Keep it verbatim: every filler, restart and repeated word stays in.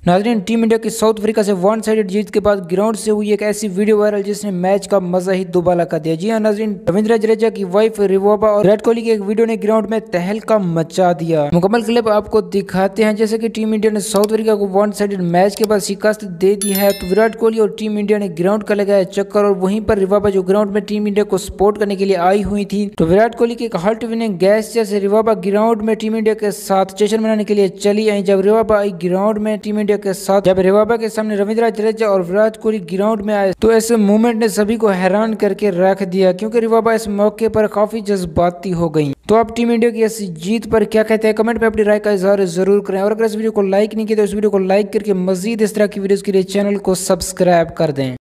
नाजरीन, team India की South Africa से वन साइडेड जीत के बाद ग्राउंड से हुई एक ऐसी वीडियो वायरल जिसने मैच का मजा ही दुबाला कर दिया। जी हाँ नाजरीन, रविंद्र जडेजा की वाइफ रिवाबा और विराट कोहली की एक वीडियो ने ग्राउंड में तहलका मचा दिया। मुकम्मल क्लिप आपको दिखाते हैं। जैसे कि टीम इंडिया ने साउथ अफ्रीका को वन साइडेड मैच के बाद शिकस्त दे दी है, तो विराट कोहली और टीम इंडिया ने ग्राउंड का लगाया चक्कर और वहीं पर रिवाबा जो ग्राउंड में टीम इंडिया को सपोर्ट करने के लिए आई हुई थी, तो विराट कोहली के हार्ट विनिंग गेस्चर से रिवाबा ग्राउंड में टीम इंडिया के साथ जश्न मनाने के लिए चली आई। जब रिवाबा आई ग्राउंड में टीम इंडिया के साथ, जब रिवाबा के सामने रविंद्र जडेजा और विराट कोहली ग्राउंड में आए, तो ऐसे मूवमेंट ने सभी को हैरान करके रख दिया, क्योंकि रिवाबा इस मौके पर काफी जज्बाती हो गई। तो आप टीम इंडिया की ऐसी जीत पर क्या कहते हैं, कमेंट में अपनी राय का इजहार जरूर करें। और अगर इस वीडियो को लाइक नहीं किया तो इस वीडियो को लाइक करके मजीद इस तरह की वीडियोस के लिए चैनल को सब्सक्राइब कर दें।